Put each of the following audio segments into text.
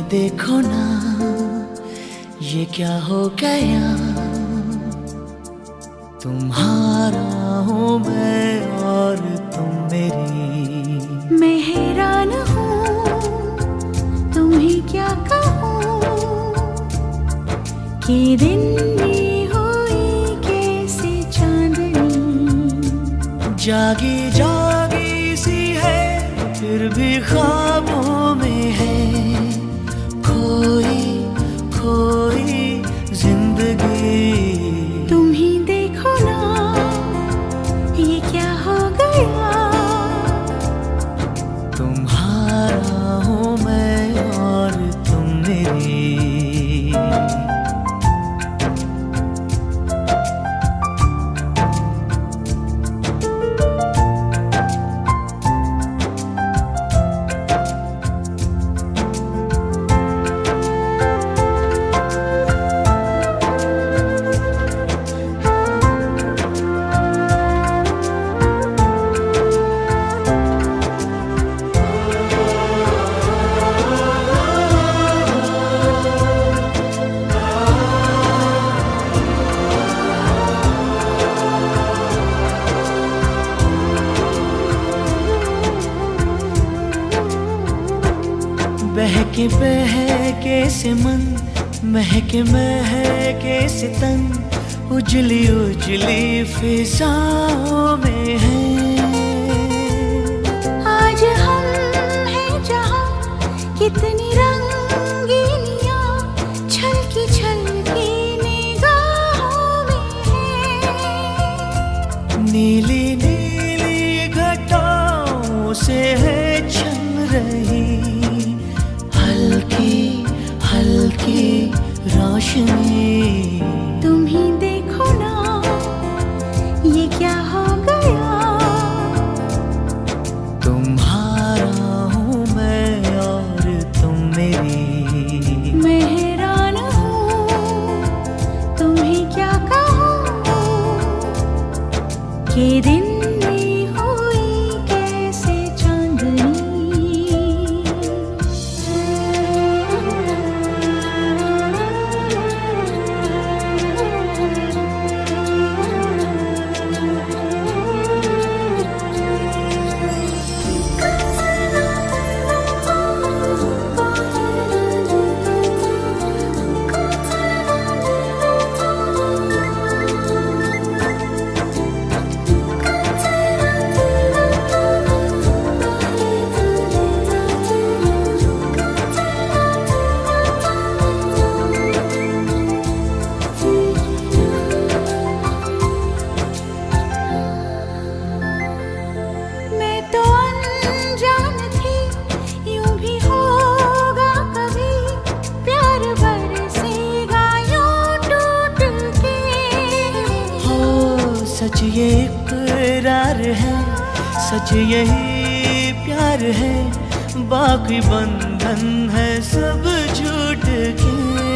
देखो ना ये क्या हो गया, तुम्हारा हूँ मैं और तुम मेरी। मैं हैरान हूँ तुम्हें क्या कहूँ कि दिन में हुई कैसे चांदनी। जागी जागी सी है फिर भी ख्वाबों में है, खोई खोई जिंदगी। तुम ही देखो ना ये क्या हो गया, तुम्हारा हूँ मैं और तुम मेरी। बहके बहके से मन, महके महके से तन, उजली उजली फिजाओं में है। आज हम हैं जहाँ कितनी रंगीनियाँ छलकी छलकी निगाहों में है। नीली नीली घटाओं से है छन रही हल्की हल्की रोशनी। तुम ही देखो ना ये क्या हो गया, तुम्हारा हूँ मैं और तुम मेरी। मैं हैरान हूँ तुम्हें क्या कहूँ कि दिन में हुई कैसे चांदनी। सच ये इकरार है, सच यही प्यार है, बाकी बंधन है सब झूठ के।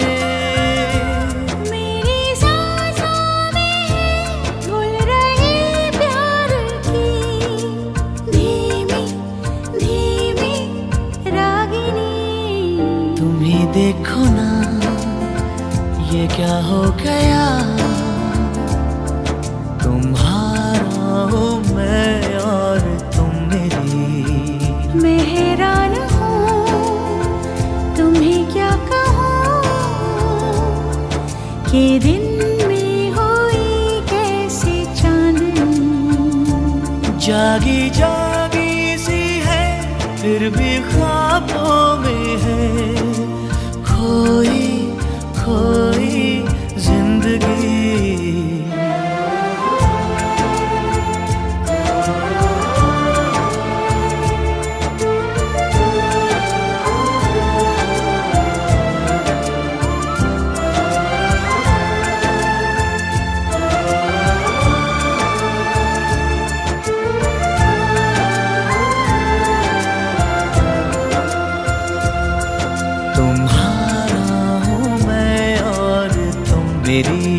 मेरी सांसों में है घुल रही प्यार की धीमी धीमी रागिनी। तुम ही देखो ना ये क्या हो गया, तुम्हारा हूँ मैं और तुम मेरी। मैं हैरान हूँ तुम्हें क्या कहूँ कि दिन में हुई कैसे चांदनी। जागी जागी सी है फिर भी ख्वाबों में है, खोई खोई जिंदगी। तुम्हारा हूँ मैं और तुम मेरी।